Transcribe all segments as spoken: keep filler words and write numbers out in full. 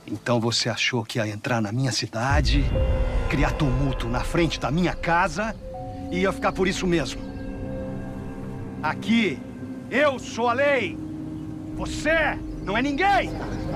Então você achou que ia entrar na minha cidade, criar tumulto na frente da minha casa e ia ficar por isso mesmo. Aqui, eu sou a lei. Você não é ninguém.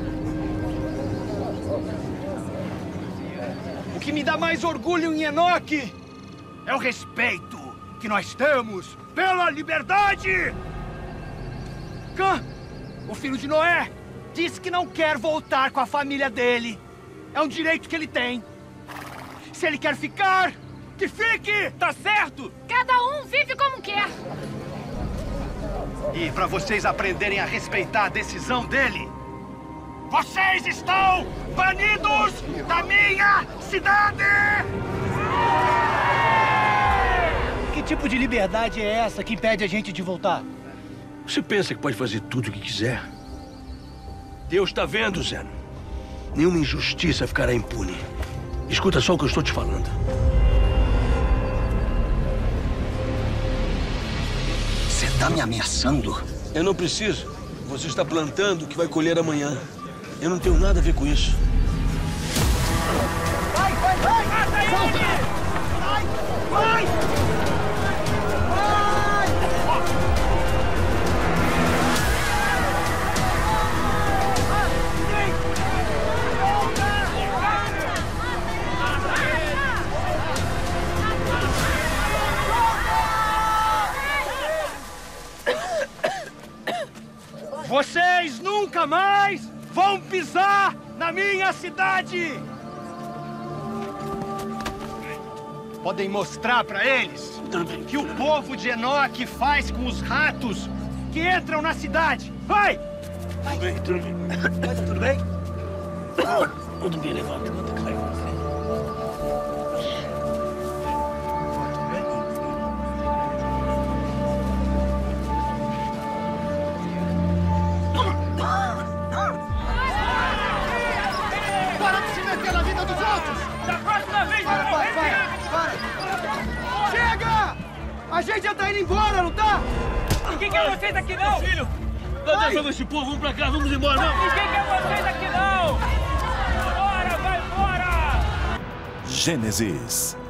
O que me dá mais orgulho em Enoque é o respeito que nós temos pela liberdade. Cã, o filho de Noé, disse que não quer voltar com a família dele. É um direito que ele tem. Se ele quer ficar, que fique! Tá certo? Cada um vive como quer. E para vocês aprenderem a respeitar a decisão dele, vocês estão banidos da minha cidade! Que tipo de liberdade é essa que impede a gente de voltar? Você pensa que pode fazer tudo o que quiser? Deus está vendo, Zeno. Nenhuma injustiça ficará impune. Escuta só o que eu estou te falando. Você tá me ameaçando? Eu não preciso. Você está plantando o que vai colher amanhã. Eu não tenho nada a ver com isso. Vai, vai, vai! Mata ele! Vai! Vai! Vocês nunca mais vão pisar na minha cidade! Podem mostrar pra eles que o povo de Enoque faz com os ratos que entram na cidade. Vai! Tudo bem, tudo bem. Vai, tá tudo bem? Tudo bem, levanta, levanta, cai. A gente já tá indo embora, não tá? Ninguém quer vocês aqui, não! Filho! Não deixa esse povo, vamos pra cá, vamos embora, não! Ninguém quer vocês aqui, não! Bora, vai embora! Gênesis.